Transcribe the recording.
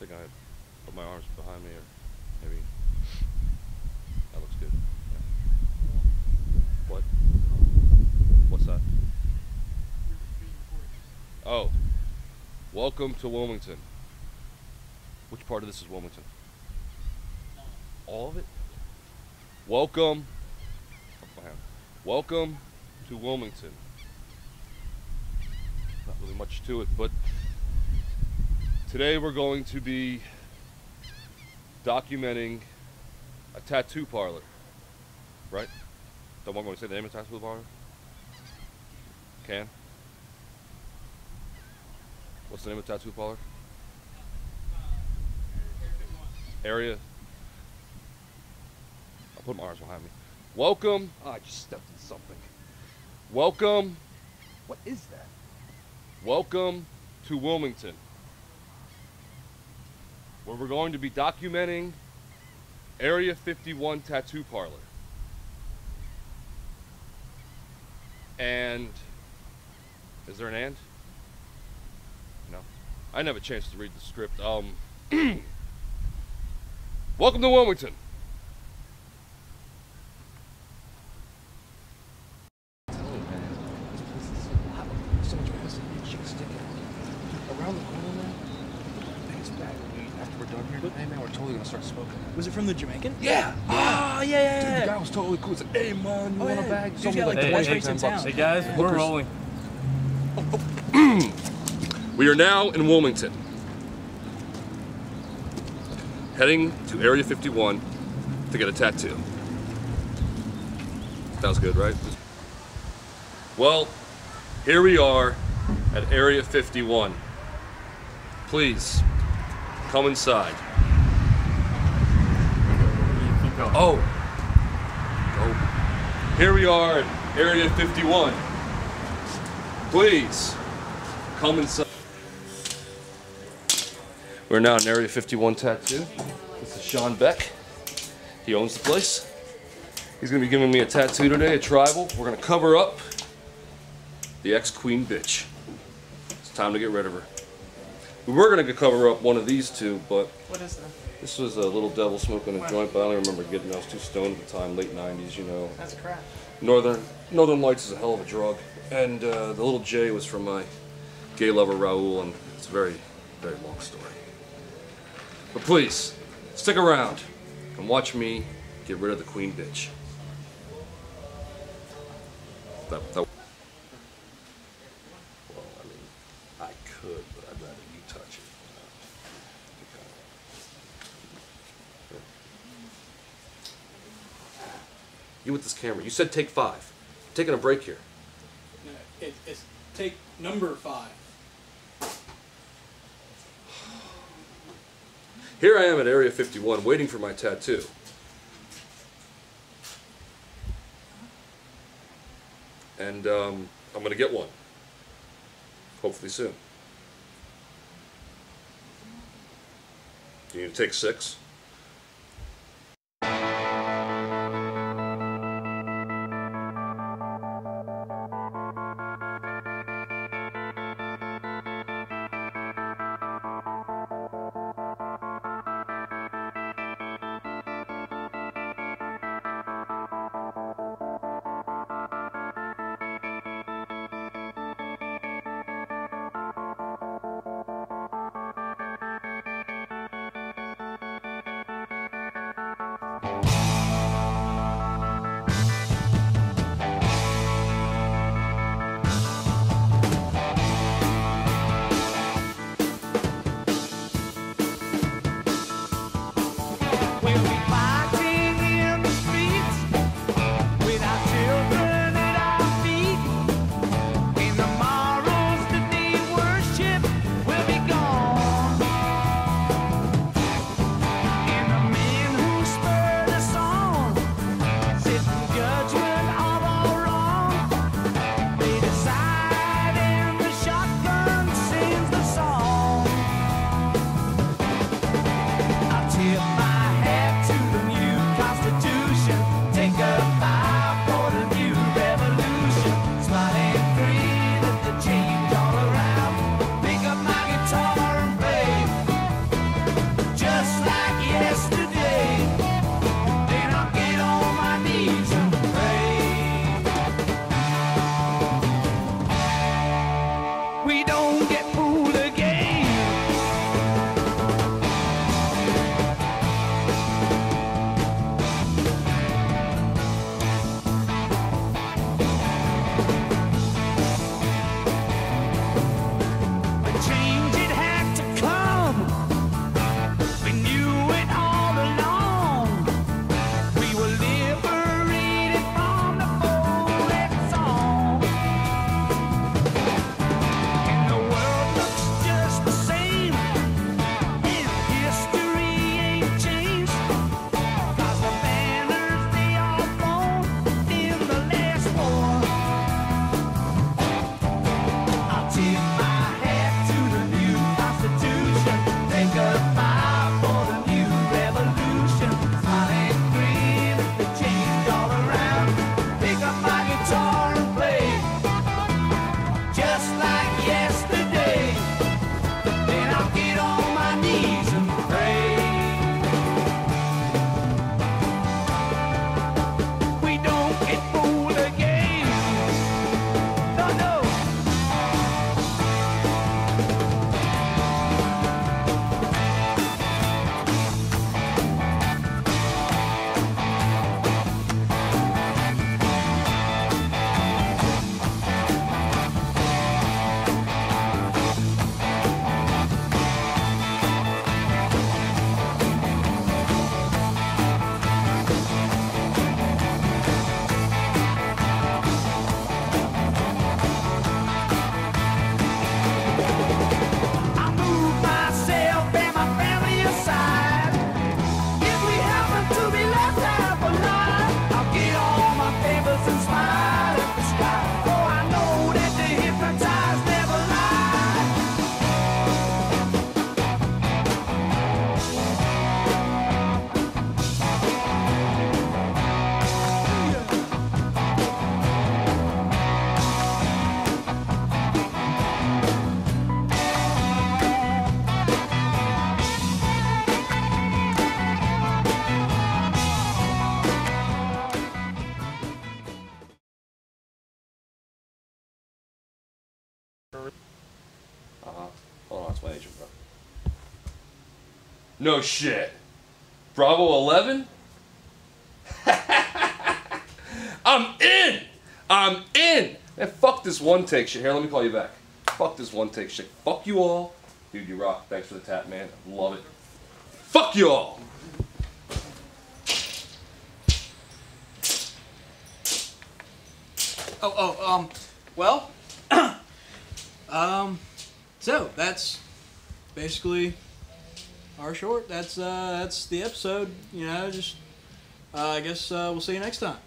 think I put my arms behind me, or maybe that looks good. Yeah. What? What's that? Oh, welcome to Wilmington. Which part of this is Wilmington? All of it? Welcome. Welcome to Wilmington. Not really much to it, but today we're going to be documenting a tattoo parlor, right? Don't want me to say the name of the tattoo parlor? Can? What's the name of the tattoo parlor? Area. I'll put my arms behind me. Welcome. Oh, I just stepped in something. Welcome. What is that? Welcome to Wilmington, where we're going to be documenting Area 51 Tattoo Parlor. And is there an and? No. I didn't have a chance to read the script. Welcome to Wilmington. Around the corner, man. I think it's bad. After we're done here today, man, we're totally gonna start smoking. Was it from the Jamaican? Yeah! Oh, yeah. Dude, the guy was totally cool. He's like, hey, man, you want a bag? Dude's got like the best rates in town. Hey guys, we're rolling. We are now in Wilmington, heading to Area 51 to get a tattoo. Sounds good, right? Well, here we are at Area 51. Please, come inside. Oh. Here we are at Area 51. Please, come inside. We're now in Area 51 Tattoo. This is Sean Beck. He owns the place. He's gonna be giving me a tattoo today, a tribal. We're gonna cover up the ex-queen bitch. It's time to get rid of her. We were gonna cover up one of these two, but What is that? this was a little devil smoking a joint, but I only remember getting, I was too stoned at the time, late 90s, you know. That's crap. Northern Lights is a hell of a drug. And the little J was from my gay lover Raul, and it's a very, very long story. But please, stick around and watch me get rid of the queen bitch. Well, I mean, I could, but I'd rather you touch it. You with this camera. You said take 5. I'm taking a break here. No, it's take number 5. Here I am at Area 51 waiting for my tattoo. And I'm going to get one. Hopefully soon. Do you need to take 6? No shit. Bravo 11? I'm in! I'm in! Man, fuck this one take shit. Here, let me call you back. Fuck this one take shit. Fuck you all. Dude, you rock. Thanks for the tap, man. Love it. Fuck you all! Well, so that's basically our short. That's the episode. You know, just I guess we'll see you next time.